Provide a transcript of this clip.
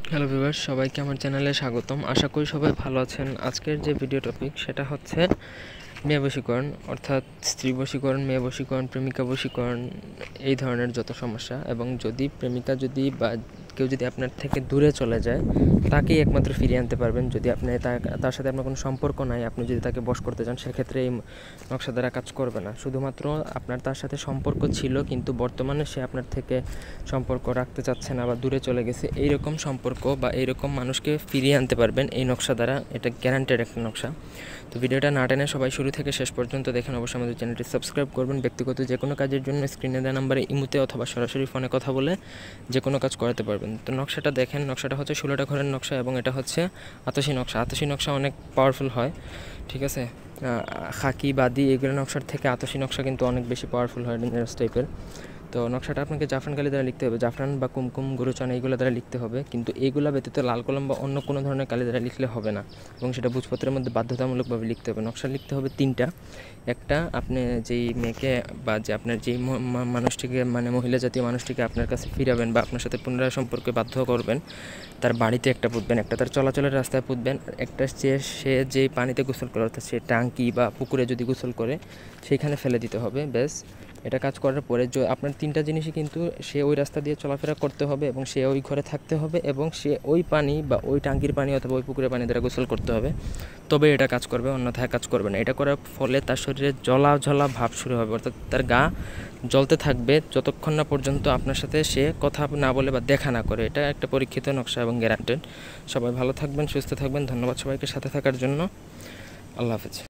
Hello viewers, সবাইকে আমার চ্যানেলে স্বাগতম। আশা করি সবাই ভালো আছেন। আজকের যে ভিডিও টপিক সেটা হচ্ছে মেয়ে বশীকরণ, অর্থাৎ স্ত্রী বশীকরণ, মেয়ে বশীকরণ, প্রেমিকা বশীকরণ, এই ধরনের যত সমস্যা। এবং যদি প্রেমিকা বা কেউ যদি আপনার থেকে দূরে চলে যায়, তাকেই একমাত্র ফিরিয়ে আনতে পারবেন। যদি আপনি তার সাথে আপনার কোনো সম্পর্ক নাই, আপনি যদি তাকে বশ করতে চান, সেক্ষেত্রে এই নকশা দ্বারা কাজ করবে না। শুধুমাত্র আপনার তার সাথে সম্পর্ক ছিল, কিন্তু বর্তমানে সে আপনার থেকে সম্পর্ক রাখতে চাচ্ছে না বা দূরে চলে গেছে, এইরকম সম্পর্ক বা এইরকম মানুষকে ফিরিয়ে আনতে পারবেন এই নকশা দ্বারা। এটা গ্যারান্টেড একটা নকশা। তো ভিডিওটা না টেনে সবাই শুরু থেকে শেষ পর্যন্ত দেখেন। অবশ্যই আমাদের চ্যানেলটি সাবস্ক্রাইব করবেন। ব্যক্তিগত যে কোনো কাজের জন্য স্ক্রিনে দেওয়া নাম্বারে ইমোতে অথবা সরাসরি ফোনে কথা বলে যে কোনো কাজ করাতে পারবেন। তো নকশাটা দেখেন। নকশাটা হচ্ছে 16টা ঘরের নকশা এবং এটা হচ্ছে আতশী নকশা। আতশী নকশা অনেক পাওয়ারফুল হয়, ঠিক আছে। খাকি বাদি এগুলো নকশার থেকে আতশী নকশা কিন্তু অনেক বেশি পাওয়ারফুল হয়, ডেঞ্জারাস টাইপের। তো নকশাটা আপনাকে জাফরান কালি দ্বারা লিখতে হবে। জাফরান বা কুমকুম, গুরুচান এইগুলো দ্বারা লিখতে হবে, কিন্তু এইগুলা ব্যতীত লাল কলম বা অন্য কোনো ধরনের কালি দ্বারা লিখলে হবে না, এবং সেটা ভোজপত্রের মধ্যে বাধ্যতামূলকভাবে লিখতে হবে। নকশা লিখতে হবে 3টা। একটা, আপনি যেই মেয়েকে বা যে আপনার যেই মানুষটিকে, মানে মহিলা জাতীয় মানুষটিকে আপনার কাছে ফিরাবেন বা আপনার সাথে পুনরায় সম্পর্কে বাধ্য করবেন, তার বাড়িতে একটা পুঁতবেন, একটা তার চলাচলের রাস্তায় পুঁতবেন, একটা সে যেই পানিতে গোসল করে, অর্থাৎ সে টাঙ্কি বা পুকুরে যদি গোসল করে সেইখানে ফেলে দিতে হবে। ব্যাস, এটা কাজ করার পরে আপনার 3টা জিনিসই কিন্তু সে ওই রাস্তা দিয়ে চলাফেরা করতে হবে, এবং সে ওই ঘরে থাকতে হবে, এবং সে ওই পানি বা ওই টাঙ্কির পানি অথবা ওই পুকুরের পানি দ্বারা গোসল করতে হবে। তবে এটা কাজ করবে, অন্যথায় কাজ করবে না। এটা করার ফলে তার শরীরে জ্বলা ভাব শুরু হবে, অর্থাৎ তার গা জ্বলতে থাকবে যতক্ষণ না পর্যন্ত আপনার সাথে সে কথা না বলে বা দেখা না করে। এটা একটা পরীক্ষিত নকশা এবং গ্যারান্টেড। সবাই ভালো থাকবেন, সুস্থ থাকবেন। ধন্যবাদ সবাইকে সাথে থাকার জন্য। আল্লাহ হাফেজ।